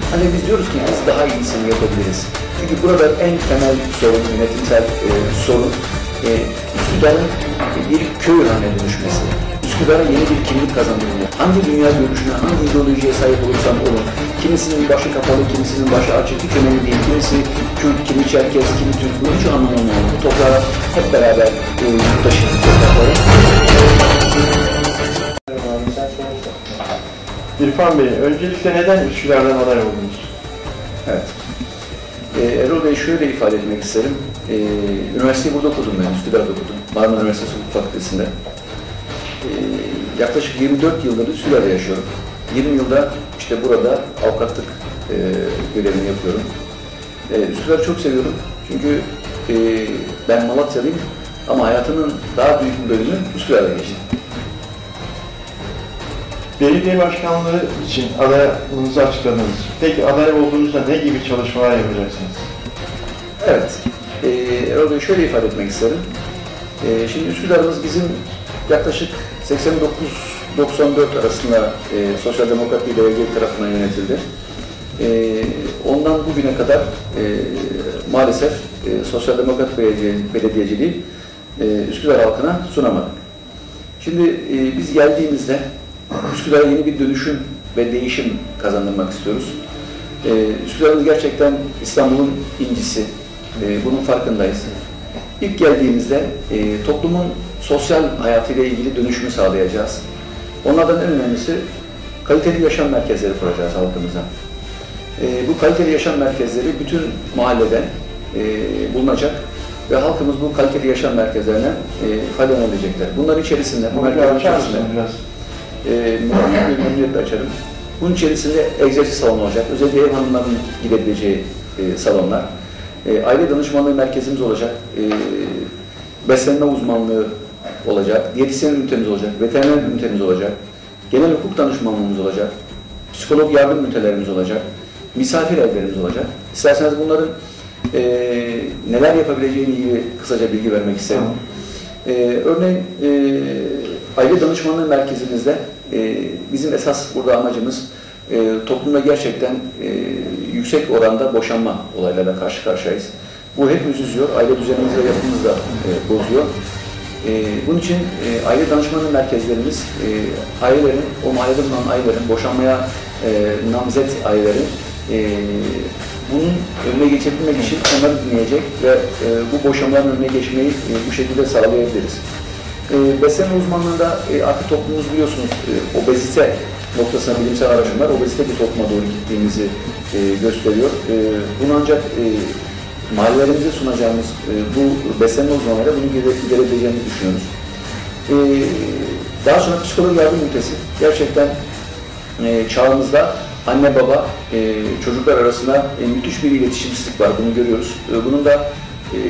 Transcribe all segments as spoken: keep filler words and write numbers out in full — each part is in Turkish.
Hani biz diyoruz ki biz daha iyisini yapabiliriz. Çünkü burada en temel sorun, yönetimsel e, sorun e, Üsküdar'ın bir köy haline dönüşmesi. Üsküdar'a yeni bir kimlik kazandırılıyor. Hangi dünya görüşüne, hangi ideolojiye sahip olursam olun, kimisinin başı kapalı, kimisinin başı açık, hiç önemli değil. Kimisi Kürt, kimi Çerkez, kimi Türk, bu hiç anlamı olmuyor. Bu toprağa hep beraber e, taşıdık toprakları. İrfan Bey, öncelikle neden Üsküdar'dan aday oldunuz? Evet. Ee, Erol Bey, şöyle ifade etmek isterim. Ee, üniversiteyi burada okudum ben, Üsküdar'da okudum. Marmara Üniversitesi Hukuk Fakültesi'nde. Ee, yaklaşık yirmi dört yıldır Üsküdar'da yaşıyorum. yirmi yılda işte burada avukatlık e, görevini yapıyorum. Ee, Üsküdar'ı çok seviyorum. Çünkü e, ben Malatyalıyım ama hayatımın daha büyük bir bölümü Üsküdar'da geçti. Belediye başkanlığı için adaylığınızı açıkladınız. Peki aday olduğunuzda ne gibi çalışmalar yapacaksınız? Evet. Ee, Erol Bey, şöyle ifade etmek isterim. Ee, şimdi Üsküdar'ımız bizim yaklaşık seksen dokuz doksan dört arasında e, Sosyal Demokrat bir belediye tarafından yönetildi. E, ondan bugüne kadar e, maalesef e, Sosyal Demokrat belediye, belediyeciliği e, Üsküdar halkına sunamadık. Şimdi e, biz geldiğimizde Üsküdar'a yeni bir dönüşüm ve değişim kazandırmak istiyoruz. Ee, Üsküdar'ımız gerçekten İstanbul'un incisi. Ee, bunun farkındayız. İlk geldiğimizde e, toplumun sosyal hayatıyla ilgili dönüşümü sağlayacağız. Onlardan en önemlisi kaliteli yaşam merkezleri kuracağız halkımıza. Ee, bu kaliteli yaşam merkezleri bütün mahallede e, bulunacak ve halkımız bu kaliteli yaşam merkezlerine e, faydalanabilecekler. Bunların içerisinde, bu merkezlerin içerisinde E, memnuniyetle açarım. Bunun içerisinde egzersiz salonu olacak. Özellikle ev hanımlarının gidebileceği e, salonlar. E, aile danışmanlığı merkezimiz olacak. E, beslenme uzmanlığı olacak. Diyetisyen ünitemiz olacak. Veteriner ünitemiz olacak. Genel hukuk danışmanlığımız olacak. Psikolog yardım ünitelerimiz olacak. Misafir evlerimiz olacak. İsterseniz bunların e, neler yapabileceğine ilgili kısaca bilgi vermek isterim. E, örneğin e, aile danışmanlığı merkezimizde e, bizim esas burada amacımız e, toplumda gerçekten e, yüksek oranda boşanma olaylarla karşı karşıyayız. Bu hepimiz üzüyor, aile düzenimizi ve yapımızı da e, bozuyor. E, bunun için e, aile danışmanlığı merkezlerimiz e, ailelerin, o mahallede bulunan ailelerin, boşanmaya e, namzet ailelerin e, bunun önüne geçebilmek için onları dinleyecek ve e, bu boşanmaların önüne geçmeyi e, bu şekilde sağlayabiliriz. E, beslenme uzmanlığında e, artık toplumumuz biliyorsunuz e, obezite noktasına bilimsel araştırmalar obezite bir topluma doğru gittiğimizi e, gösteriyor. E, bunu ancak e, mahallelerimize sunacağımız e, bu beslenme uzmanlarıyla bunu giderebileceğimizi düşünüyoruz. E, daha sonra psikolog yardım ünitesi gerçekten e, çağımızda anne baba e, çocuklar arasında e, müthiş bir iletişimsizlik var, bunu görüyoruz. E, bunun da e,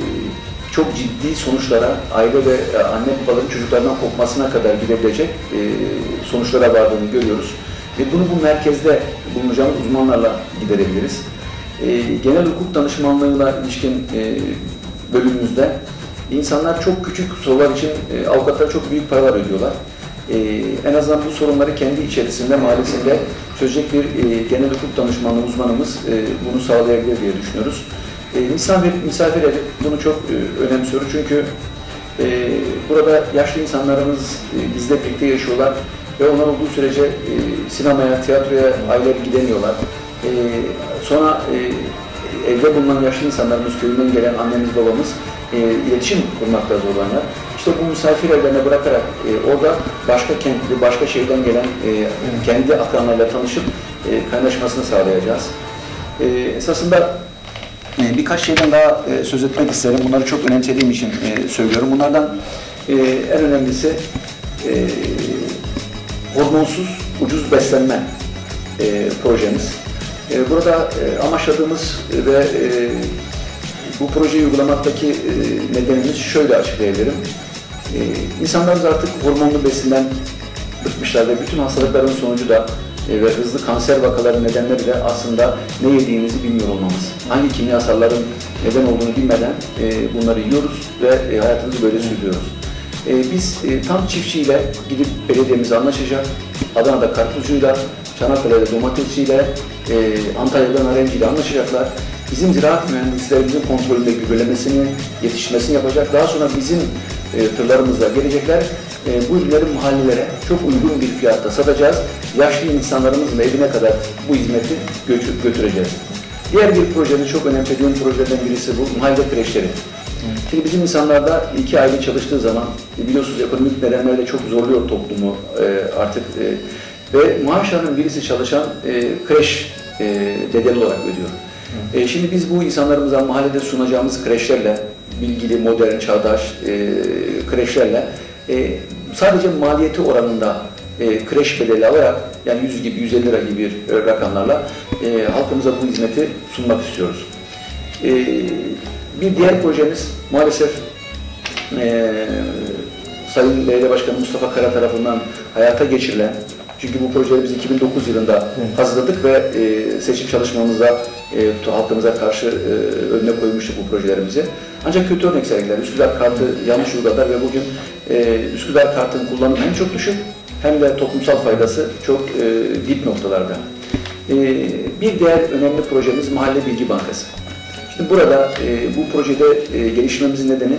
çok ciddi sonuçlara, aile ve anne babaların çocuklardan kopmasına kadar gidebilecek e, sonuçlara vardığını görüyoruz. Ve bunu bu merkezde bulunacağımız uzmanlarla giderebiliriz. E, genel hukuk danışmanlığına ilişkin e, bölümümüzde insanlar çok küçük sorular için e, avukatlara çok büyük paralar ödüyorlar. E, en azından bu sorunları kendi içerisinde, mahallesinde çözecek bir e, genel hukuk danışmanlığı uzmanımız e, bunu sağlayabilir diye düşünüyoruz. E, misafir, misafir evi bunu çok e, önemsiyoruz çünkü e, burada yaşlı insanlarımız e, bizle birlikte yaşıyorlar ve onlar olduğu sürece e, sinemaya, tiyatroya aileler gidemiyorlar. E, sonra e, evde bulunan yaşlı insanlarımız, köyünden gelen annemiz, babamız e, iletişim kurmakta zorlanıyor. İşte bu misafir evlerine bırakarak e, orada başka kentli, başka şehirden gelen e, kendi akranlarıyla tanışıp e, kaynaşmasını sağlayacağız. E, esasında e, birkaç şeyden daha e, söz etmek isterim. Bunları çok önemsediğim için e, söylüyorum. Bunlardan e, en önemlisi e, hormonsuz ucuz beslenme e, projemiz. E, burada e, amaçladığımız ve e, bu projeyi uygulamaktaki e, nedenimiz şöyle açıklayabilirim. E, insanlarımız artık hormonlu besinden bıkmışlar ve bütün hastalıkların sonucu da e, ve hızlı kanser vakaları nedenleri de aslında ne yediğimizi bilmiyor olmamız. Hangi kimyasalların neden olduğunu bilmeden e, bunları yiyoruz ve e, hayatımızı böyle sürdürüyoruz. E, biz e, tam çiftçiyle gidip belediyemize anlaşacak, Adana'da karpuzcuyla, Çanakkale'de domatesçiyle, e, Antalya'da narenciyle anlaşacaklar. Bizim ziraat mühendislerimizin kontrolünde gübrelemesini, yetişmesini yapacak. Daha sonra bizim e, tırlarımızla gelecekler. E, bu ürünleri mahallelere çok uygun bir fiyatta satacağız. Yaşlı insanlarımızın evine kadar bu hizmeti götürüp götüreceğiz. Diğer bir projenin çok önemsediğim projelerden birisi bu mahalle kreşleri. Şimdi bizim insanlarda iki aile çalıştığı zaman biliyorsunuz ekonomik nedenlerle çok zorluyor toplumu e, artık e, ve maaş alan birisi çalışan e, kreş e, bedeli olarak ödüyor. E, şimdi biz bu insanlarımıza mahallede sunacağımız kreşlerle, bilgili, modern, çağdaş e, kreşlerle e, sadece maliyeti oranında e, kreş bedeli alarak yani yüz gibi, yüz elli lira gibi bir e, rakamlarla e, halkımıza bu hizmeti sunmak istiyoruz. E, bir diğer projemiz maalesef e, Sayın Belediye Başkanı Mustafa Kara tarafından hayata geçirilen, çünkü bu projeyi biz iki bin dokuz yılında evet. hazırladık ve e, seçim çalışmamızda e, halkımıza karşı e, önüne koymuştuk bu projelerimizi. Ancak kötü örnek sergiler. Üsküdar kartı yanlış uyguladılar ve bugün e, Üsküdar kartının kullanımı hem çok düşük hem de toplumsal faydası çok e, dip noktalarda. E, bir diğer önemli projemiz Mahalle Bilgi Bankası. Şimdi burada e, bu projede e, gelişmemizin nedeni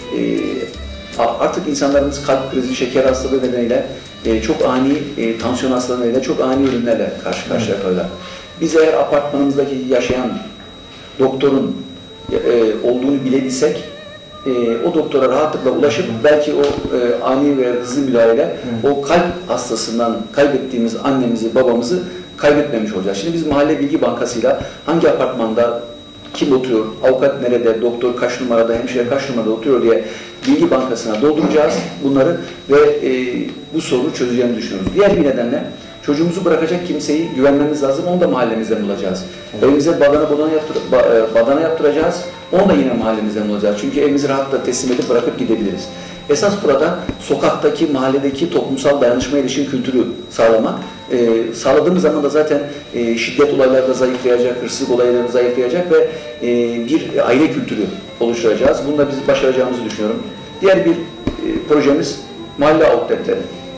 e, artık insanlarımız kalp krizi, şeker hastalığı nedeniyle e, çok ani e, tansiyon hastalığı nedeniyle çok ani ürünlerle karşı karşıya kalıyorlar. Biz eğer apartmanımızdaki yaşayan doktorun e, olduğunu bilebilsek e, o doktora rahatlıkla ulaşıp belki o e, ani ve hızlı müdahale o kalp hastasından kaybettiğimiz annemizi, babamızı kaybetmemiş olacağız. Şimdi biz Mahalle Bilgi Bankası'yla hangi apartmanda kim oturuyor, avukat nerede, doktor kaç numarada, hemşire kaç numarada oturuyor diye bilgi bankasına dolduracağız bunları ve e, bu sorunu çözeceğini düşünüyoruz. Diğer bir nedenle çocuğumuzu bırakacak kimseyi güvenmemiz lazım, onu da mahallemizden bulacağız. Evet. Evimize badana, badana, yaptır, badana yaptıracağız, onu da yine mahallemizden bulacağız. Çünkü evimizi rahatla teslim edip bırakıp gidebiliriz. Esas burada sokaktaki, mahalledeki toplumsal dayanışma ilişkin kültürü sağlamak. Ee, sağladığımız zaman da zaten e, şiddet olayları da zayıflayacak, hırsızlık olayları da zayıflayacak ve e, bir aile kültürü oluşturacağız. Bunu da biz başaracağımızı düşünüyorum. Diğer bir e, projemiz mahalle outletleri.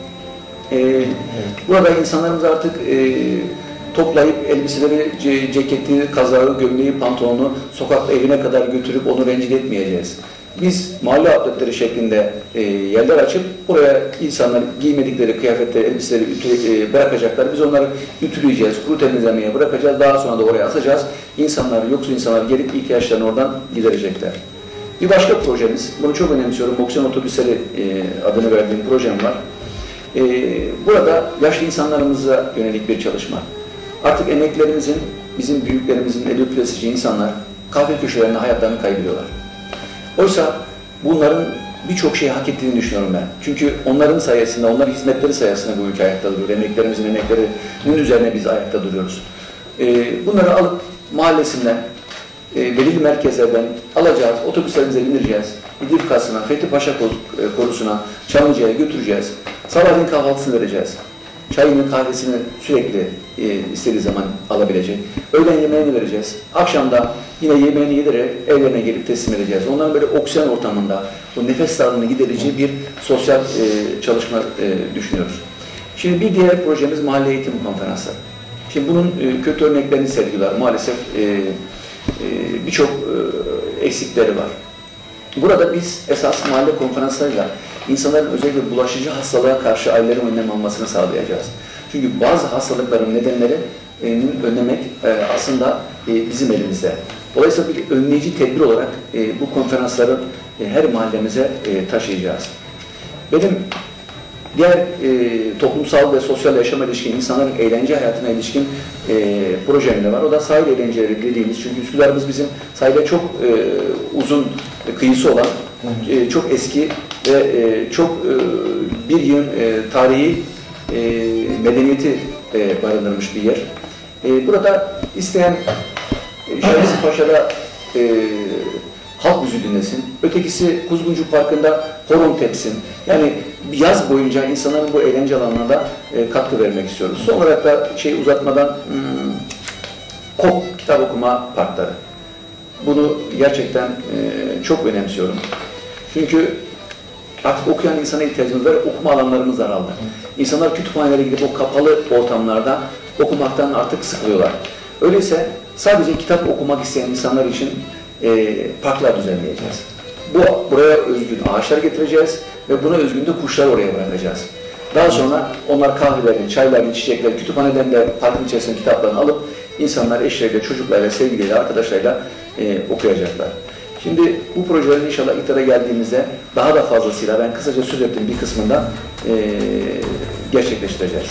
E, evet. Burada insanlarımız artık e, toplayıp elbiseleri, ce ceketi, kazağı, gömleği, pantolonu sokakta evine kadar götürüp onu rencide etmeyeceğiz. Biz mahalle outletleri şeklinde e, yerler açıp buraya insanlar giymedikleri kıyafetleri, elbiseleri ütü, e, bırakacaklar. Biz onları ütüleyeceğiz, kuru temizlemeye bırakacağız. Daha sonra da oraya asacağız. İnsanlar, yoksul insanlar gelip ihtiyaçlarını oradan giderecekler. Bir başka projemiz, bunu çok önemsiyorum. Moksiyon Otobüsleri e, adını verdiğim projem var. E, burada yaşlı insanlarımıza yönelik bir çalışma. Artık emeklerimizin, bizim büyüklerimizin eli öpülesici insanlar kahve köşelerinde hayatlarını kaybediyorlar. Oysa bunların birçok şeyi hak ettiğini düşünüyorum ben. Çünkü onların sayesinde, onların hizmetleri sayesinde bu ülke ayakta duruyor. Emeklerimizin emeklerinin üzerine biz ayakta duruyoruz. Ee, bunları alıp mahallesinden, e, belirli merkezlerden alacağız, otobüslerimize bindireceğiz. İdilkası'na, Fethi Paşa Korusu'na, Çamlıca'ya götüreceğiz. Sabahleyin kahvaltısını vereceğiz. Çayını, kahvesini sürekli e, istediği zaman alabilecek. Öğlen yemeğini vereceğiz. Akşamda yine yemeğini yedirerek evlerine gelip teslim edeceğiz. Onların böyle oksijen ortamında o nefes darlığını giderici bir sosyal e, çalışma e, düşünüyoruz. Şimdi bir diğer projemiz mahalle eğitim konferansları. Şimdi bunun e, kötü örneklerini sergiliyorlar. Maalesef e, e, birçok e, eksikleri var. Burada biz esas mahalle konferanslarıyla insanların özellikle bulaşıcı hastalığa karşı ailelerin önlem almasını sağlayacağız. Çünkü bazı hastalıkların nedenlerini önlemek aslında bizim elimizde. Dolayısıyla bir önleyici tedbir olarak bu konferansları her mahallemize taşıyacağız. Benim diğer toplumsal ve sosyal yaşama ilişkin, insanların eğlence hayatına ilişkin projemde var. O da sahil eğlenceleri dediğimiz. Çünkü Üsküdar'ımız bizim sahile çok uzun kıyısı olan, e, çok eski ve e, çok e, bir yığın e, tarihi e, medeniyeti e, barındırmış bir yer. E, burada isteyen e, Şahisi Paşa'da e, halk müziği dinlesin, ötekisi Kuzguncuk Parkı'nda horon tepsin. Yani yaz boyunca insanların bu eğlence alanlarına e, katkı vermek istiyoruz. Son olarak da şey uzatmadan hmm, KOP kitap okuma parkları. Bunu gerçekten e, çok önemsiyorum. Çünkü Artık okuyan insana ihtiyacımız var, okuma alanlarımız daraldı. İnsanlar kütüphanelere gidip o kapalı ortamlarda okumaktan artık sıkılıyorlar. Öyleyse sadece kitap okumak isteyen insanlar için e, parklar düzenleyeceğiz. Bu, buraya özgün ağaçlar getireceğiz ve buna özgün de kuşlar oraya bırakacağız. Daha sonra onlar kahvelerini, çaylarını, içecekler, kütüphaneden de parkın içerisinde kitaplarını alıp insanlar eşleriyle, çocuklarla, sevgiliyle, arkadaşlarıyla e, okuyacaklar. Şimdi bu projelerin inşallah iktidara geldiğimizde daha da fazlasıyla, ben kısaca söz ettiğim bir kısmında e, gerçekleştireceğiz.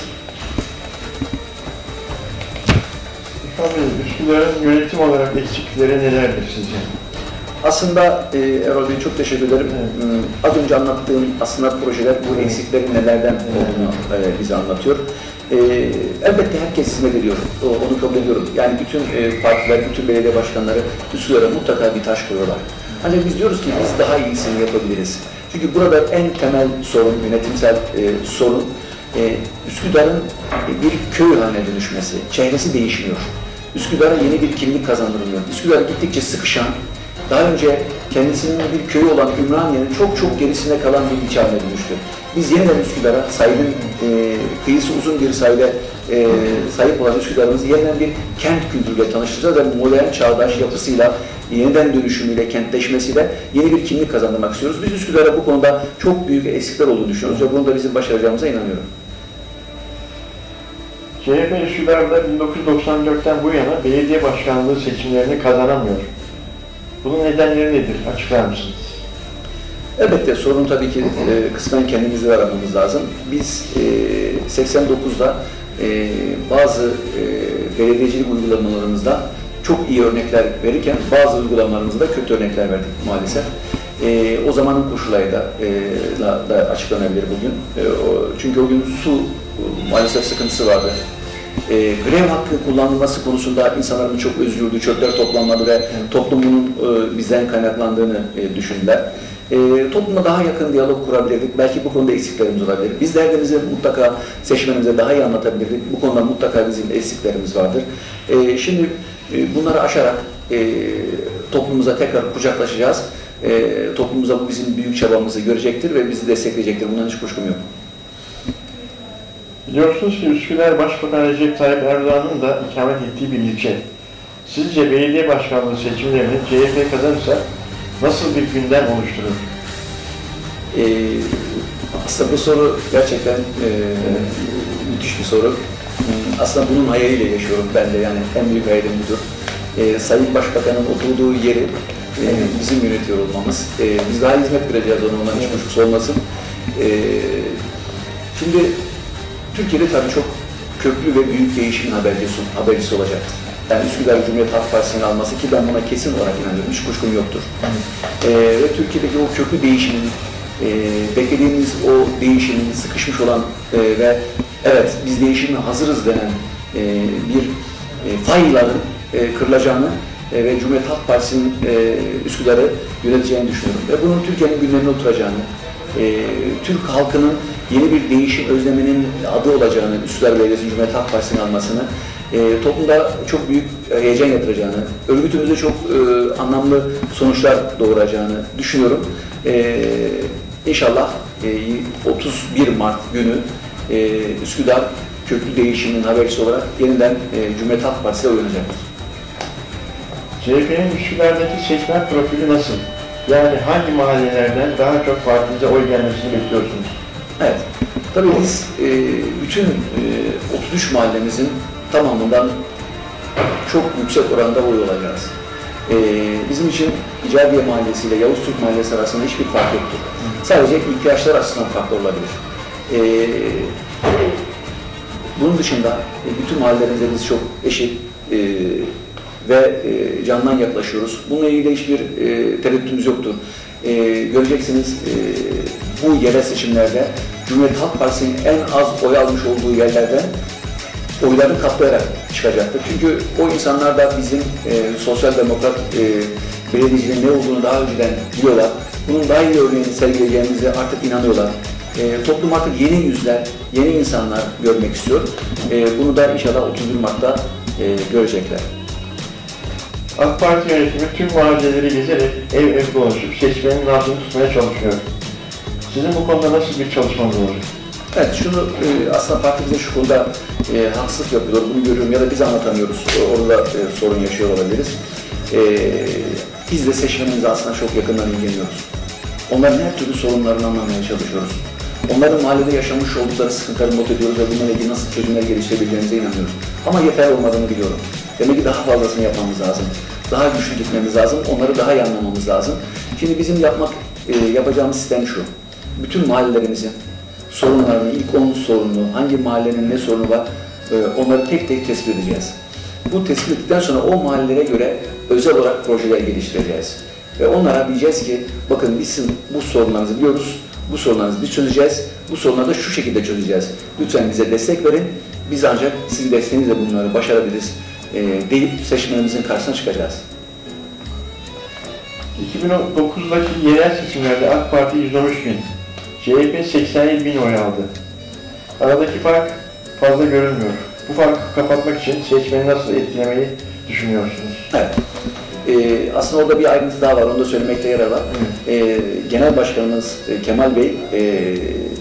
Üsküdar'ın yönetim olarak eksikleri nelerdir sizce? Aslında e, Erol Bey çok teşekkür ederim. Evet. Az önce anlattığım aslında projeler bu evet. eksiklerin nelerden evet. olduğunu e, bize anlatıyor. E, elbette herkes hizmet ediyor, o, onu kabul ediyorum. Yani bütün e, partiler, bütün belediye başkanları Üsküdar'a mutlaka bir taş koyuyorlar. Ancak biz diyoruz ki biz daha iyisini yapabiliriz. Çünkü burada en temel sorun, yönetimsel e, sorun e, Üsküdar'ın bir köy haline dönüşmesi, çehresi değişmiyor. Üsküdar'a yeni bir kimlik kazandırılıyor. Üsküdar gittikçe sıkışan, daha önce kendisinin bir köyü olan Ümraniye'nin çok çok gerisinde kalan bir ilçe haline dönüştü. Biz yeniden Üsküdar'a, sahilin e, kıyısı uzun bir sahile e, sahip olan Üsküdar'ımızı yeniden bir kent kültürüyle tanıştıracağız ve modern, çağdaş yapısıyla, yeniden dönüşümüyle, kentleşmesiyle yeni bir kimlik kazandırmak istiyoruz. Biz Üsküdar'a bu konuda çok büyük eksikler olduğunu düşünüyoruz ve bunu da bizim başaracağımıza inanıyorum. C H P Üsküdar'da bin dokuz yüz doksan dört'ten bu yana belediye başkanlığı seçimlerini kazanamıyor. Bunun nedenleri nedir? Açıklar mısınız? Elbette sorun tabii ki e, kısmen kendimizi aramamız lazım. Biz e, seksen dokuz'da e, bazı e, belediyecilik uygulamalarımızda çok iyi örnekler verirken bazı uygulamalarımızda kötü örnekler verdik maalesef. E, o zamanın koşullarıyla e, da, da açıklanabilir bugün. E, o, çünkü o gün su maalesef sıkıntısı vardı. E, grev hakkı kullanılması konusunda insanların çok özgürdü, çöpler toplanmadı ve toplumun e, bizden kaynaklandığını e, düşündüler. E, toplumla daha yakın diyalog kurabilirdik. Belki bu konuda eksiklerimiz olabilir. Biz derdimizi mutlaka seçmenimize daha iyi anlatabilirdik. Bu konuda mutlaka bizim eksiklerimiz vardır. E, şimdi e, bunları aşarak e, toplumumuza tekrar kucaklaşacağız. E, toplumumuza bu bizim büyük çabamızı görecektir ve bizi destekleyecektir. Bundan hiç kuşkum yok. Biliyorsunuz ki Üsküdar Başbakan Recep Tayyip Erdoğan'ın da ikamet ettiği bir ilçe. Sizce belediye başkanlığı seçimlerini C H P kazanırsa nasıl bir gündem oluşturur? Ee, aslında bu soru gerçekten e, müthiş bir soru. Aslında bunun hayaliyle yaşıyorum ben de, yani en büyük hayalim budur. Ee, Sayın Başbakan'ın oturduğu yeri e, bizim yönetiyor olmamız. E, biz daha hizmet vereceğiz ona, ondan hiç kuşkusu olmasın. E, şimdi Türkiye'de tabii çok köklü ve büyük değişimin habercisi, habercisi olacaktır. Yani Üsküdar Cumhuriyet Halk Partisi'nin alması, ki ben buna kesin olarak inanıyorum, hiç kuşkum yoktur. Ee, ve Türkiye'deki o köklü değişimin, e, beklediğimiz o değişimin sıkışmış olan e, ve evet biz değişime hazırız denen e, bir e, fayların e, kırılacağını e, ve Cumhuriyet Halk Partisi'nin e, Üsküdar'ı yöneteceğini düşünüyorum. Ve bunun Türkiye'nin gündemine oturacağını, e, Türk halkının yeni bir değişim özleminin adı olacağını, Üsküdar Belediyesi Cumhuriyet Halk Partisi'nin almasını, e, toplumda çok büyük heyecan yatıracağını, örgütümüzde çok e, anlamlı sonuçlar doğuracağını düşünüyorum. E, İnşallah e, otuz bir Mart günü e, Üsküdar köklü değişimin habercisi olarak yeniden e, Cumhuriyet Halk Partisi'ne uyanacaktır. C H P'nin Üsküdar'daki seçmen profili nasıl? Yani hangi mahallelerden daha çok partinize oy gelmesini bekliyorsunuz? Evet, tabii biz e, bütün e, otuz üç mahallemizin tamamından çok yüksek oranda oy alacağız. E, bizim için İcabiye Mahallesi ile Yavuz Türk Mahallesi arasında hiçbir fark yoktur. Sadece ihtiyaçlar açısından farklı olabilir. E, bunun dışında e, bütün mahallelerimizde biz çok eşit e, ve e, candan yaklaşıyoruz. Bununla ilgili hiçbir e, tereddütümüz yoktur. E, göreceksiniz e, bu yerel seçimlerde Cumhuriyet Halk Partisi'nin en az oy almış olduğu yerlerden oylarını kaplayarak çıkacaktır. Çünkü o insanlar da bizim e, sosyal demokrat e, belediyeciliğin ne olduğunu daha önceden biliyorlar. Bunun daha iyi örneğini sergileyeceğimize artık inanıyorlar. E, toplum artık yeni yüzler, yeni insanlar görmek istiyor. E, bunu da inşallah otuz bir Mart'ta e, görecekler. AK Parti yönetimi tüm mahalleleri gezerek ev ev dolaşıp seçmenin nabzını tutmaya çalışıyor. Sizin bu konuda nasıl bir çalışmanız olacak? Evet, şunu e, aslında parti bize şu konuda e, haksızlık yapıyor, bunu görüyorum ya da biz anlatamıyoruz, e, orada e, sorun yaşıyor olabiliriz. E, biz de seçmenimize aslında çok yakından ilgileniyoruz. Onların her türlü sorunlarını anlamaya çalışıyoruz. Onların mahallede yaşamış oldukları sıkıntıları not ediyoruz ve bununla ilgili nasıl çözümler geliştirebileceğimize inanıyoruz. Ama yeterli olmadığını biliyorum. Demek ki daha fazlasını yapmamız lazım. Daha güçlü gitmemiz lazım, onları daha iyi anlamamız lazım. Şimdi bizim yapmak, e, yapacağımız sistem şu. Bütün mahallelerimizin sorunlarını, ilk on sorununu, hangi mahallenin ne sorunu var, e, onları tek tek tespit edeceğiz. Bu tespit ettikten sonra o mahallelere göre özel olarak projeler geliştireceğiz. Ve onlara diyeceğiz ki, bakın biz sizin bu sorunlarınızı biliyoruz, bu sorunlarınızı biz çözeceğiz, bu sorunları da şu şekilde çözeceğiz. Lütfen bize destek verin, biz ancak sizin desteğinizle bunları başarabiliriz e, deyip seçmenimizin karşısına çıkacağız. iki bin dokuzdaki yerel seçimlerde AK Parti yüz on üç bin, C H P seksen yedi bin oy aldı. Aradaki fark fazla görünmüyor. Bu farkı kapatmak için seçmeni nasıl etkilemeyi düşünüyorsunuz? Evet. Ee, aslında orada bir ayrıntı daha var, onu da söylemekte yarar var. Ee, Genel Başkanımız e, Kemal Bey e,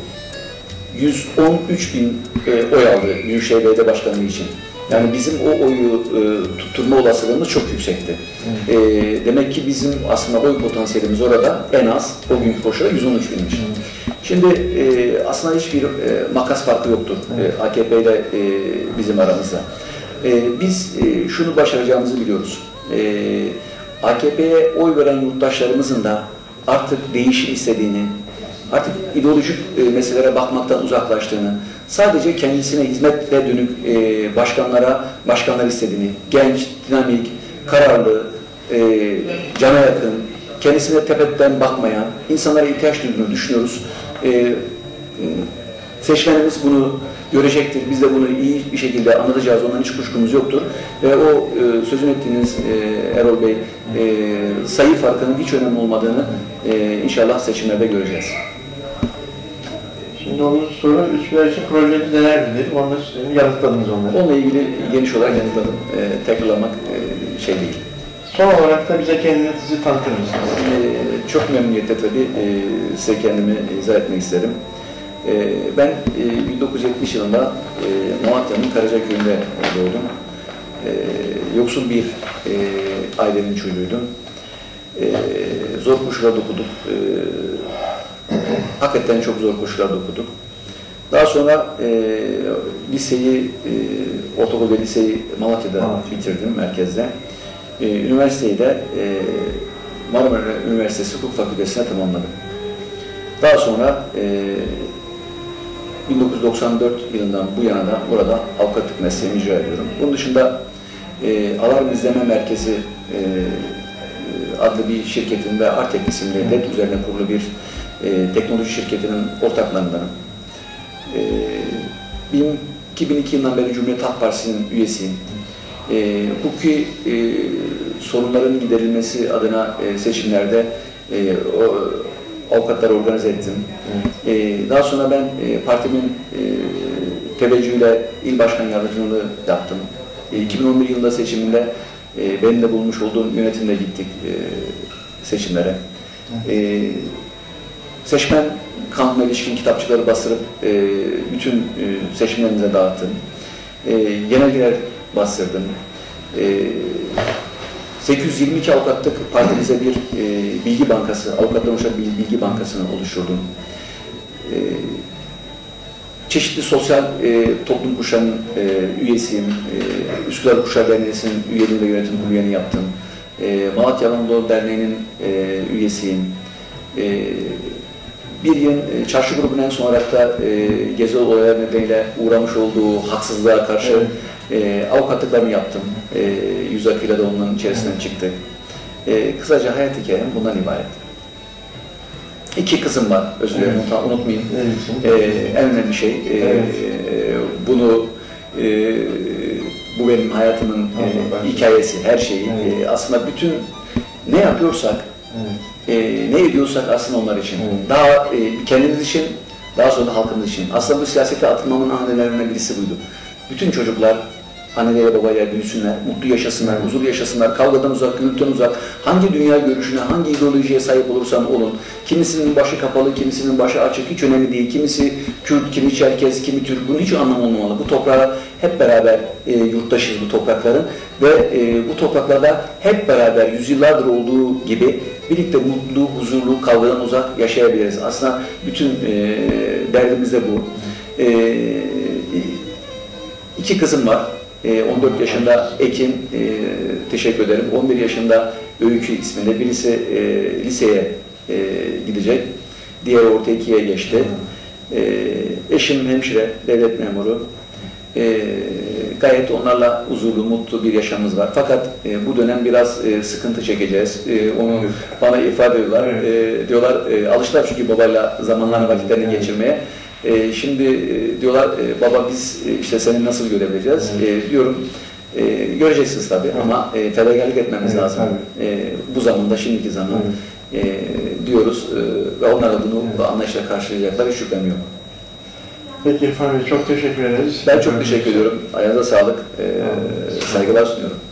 yüz on üç bin e, oy aldı Büyükşehir Belediye Başkanlığı için. Yani bizim o oyu e, tutturma olasılığımız çok yüksekti. E, demek ki bizim aslında oy potansiyelimiz orada en az o günkü koşuda yüz on üç binmiş. Şimdi e, aslında hiçbir e, makas farkı yoktur e, A K P ile e, bizim aramızda. E, biz e, şunu başaracağımızı biliyoruz. E, A K P'ye oy veren yurttaşlarımızın da artık değişim istediğini, artık ideolojik e, meselelere bakmaktan uzaklaştığını, sadece kendisine hizmetle dönük e, başkanlara, başkanlar istediğini, genç, dinamik, kararlı, e, cana yakın, kendisine tepeden bakmayan, insanlara ihtiyaç duyduğunu düşünüyoruz. E, seçmenimiz bunu görecektir. Biz de bunu iyi bir şekilde anlatacağız. Ondan hiç kuşkumuz yoktur. Ve o e, sözünü ettiğiniz e, Erol Bey, e, sayı farkının hiç önemli olmadığını e, inşallah seçimlerde göreceğiz. Şimdi onun soru üstler için projeniz nelerdir dedi. Onu yanıtladınız onları. Onunla ilgili geniş olarak yanıtladım. E, tekrarlamak e, şey değil. Son olarak da bize kendinizi tanıtır mısınız? E, çok memnuniyetle tabii e, size kendimi izah etmek isterim. E, ben e, bin dokuz yüz yetmiş yılında e, Malatya'nın Karacaköy'ünde doğdum. E, yoksul bir e, ailenin çocuğuydum. E, zor koşullarda okuduk. E, hakikaten çok zor koşullarda okuduk. Daha sonra e, liseyi, e, ortaokul ve liseyi Malatya'da Malatya. bitirdim, merkezde. E, üniversiteyi de e, Marmara Üniversitesi Hukuk Fakültesi'ne tamamladım. Daha sonra e, bin dokuz yüz doksan dört yılından bu yana da burada avukatlık mesleğimi icra ediyorum. Bunun dışında e, Alarm İzleme Merkezi e, adlı bir şirketin ve Artek isimli L E D üzerine kurulu bir e, teknoloji şirketinin ortaklarındanım. E, iki bin iki yılından beri Cumhuriyet Halk Partisi'nin üyesiyim. E, hukuki e, sorunların giderilmesi adına e, seçimlerde e, o, avukatları organize ettim. Evet. E, daha sonra ben e, partimin e, teveccühüyle il başkan yardımcılığı yaptım. E, iki bin on bir yılında seçiminde e, benim de bulmuş olduğum yönetimle gittik e, seçimlere. Evet. E, seçmen kanuna ilişkin kitapçıları bastırıp e, bütün e, seçmenlerimize dağıttım. E, genelgeler bastırdım. E, sekiz yüz yirmi iki avukatlık partimize bir e, bilgi bankası, avukatlar oluşan bir bilgi bankasını oluşturdum. E, çeşitli sosyal e, toplum kuşağının e, üyesiyim. E, Üsküdar Kuşağı Derneği'nin üyeliği ve yönetim kurulu üyeliğini yaptım. E, Malatya Anadolu Derneği'nin e, üyesiyim. E, bir yıl e, çarşı grubunun en son olarak da e, gezi olayları nedeniyle uğramış olduğu haksızlığa karşı evet. E, avukatlıklarını yaptım. E, yüz akıyla da onların içerisinden çıktı. E, kısaca hayat hikayem bundan ibaret. İki kızım var, özür dilerim, evet. unutmayayım. Evet. E, en önemli şey, e, evet. e, bunu, e, bu benim hayatımın e, hikayesi, her şeyi. Evet. E, aslında bütün ne yapıyorsak, evet. e, ne ediyorsak aslında onlar için. Evet. Daha e, kendimiz için, daha sonra da halkımız için. Aslında bu siyasete atılmamın ana nedenlerinden birisi buydu. Bütün çocuklar anneleriyle babayla büyüsünler, mutlu yaşasınlar, huzurlu yaşasınlar, kavgadan uzak, gürültüden uzak, hangi dünya görüşüne, hangi ideolojiye sahip olursan olun, kimisinin başı kapalı, kimisinin başı açık, hiç önemli değil, kimisi Kürt, kimi Çerkez, kimi Türk, bunun hiç anlamı olmamalı. Bu toprağa hep beraber e, yurttaşız bu toprakların ve e, bu topraklarda hep beraber yüzyıllardır olduğu gibi birlikte mutlu, huzurlu, kavgadan uzak yaşayabiliriz. Aslında bütün e, derdimiz de bu. E, iki kızım var. E, on dört yaşında Ekin, e, teşekkür ederim. on bir yaşında Öykü isminde. Birisi e, liseye e, gidecek. Diğeri orta ikiye geçti. E, eşim hemşire, devlet memuru. E, gayet onlarla huzurlu, mutlu bir yaşamımız var. Fakat e, bu dönem biraz e, sıkıntı çekeceğiz. E, onu bana ifade ediyorlar. E, diyorlar, e, alıştılar çünkü babayla zamanlarını, vakitlerini geçirmeye. E, şimdi e, diyorlar, e, baba biz e, işte seni nasıl görebileceğiz? E, diyorum, e, göreceksiniz tabii evet. Ama e, fedakarlık etmemiz evet, lazım. E, bu zamanda, şimdiki zaman evet. e, diyoruz e, ve onlar da bunu evet. anlayışla karşılayacaklar, hiç şüphem yok. Peki İrfan Bey, çok teşekkür ederiz. Ben çok teşekkür ediyorum. Ayağınıza sağlık. Ee, saygılar sunuyorum.